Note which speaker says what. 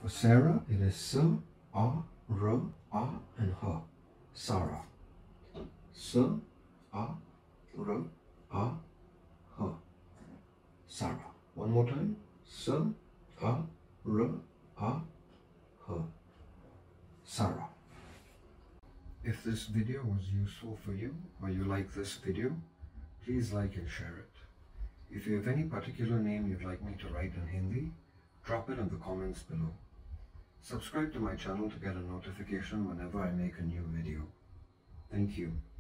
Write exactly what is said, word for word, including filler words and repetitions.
Speaker 1: For Sarah, it is S, A, R, A, and H. Sarah. S, A, R, A, H. Sarah. One more time. S, A, R, A, H. Sarah. If this video was useful for you, or you like this video, please like and share it. If you have any particular name you'd like me to write in Hindi, drop it in the comments below. Subscribe to my channel to get a notification whenever I make a new video. Thank you.